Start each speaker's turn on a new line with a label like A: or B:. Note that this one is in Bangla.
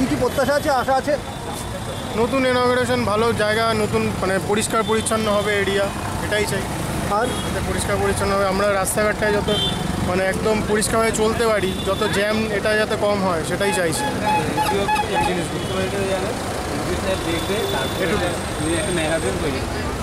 A: কী কী প্রত্যাশা আছে, আশা আছে?
B: নতুন ইনগ্রেশন, ভালো জায়গা, নতুন মানে পরিষ্কার পরিচ্ছন্ন হবে এরিয়া, এটাই চাই।
A: আর
B: যাতে পরিষ্কার পরিচ্ছন্ন হবে, আমরা রাস্তাঘাটটায় যত মানে একদম পরিষ্কারভাবে চলতে পারি, যত জ্যাম এটা যাতে কম হয় সেটাই চাইছি।
C: দেখবে তারপরে একটা ম্যাগাজিন তৈরি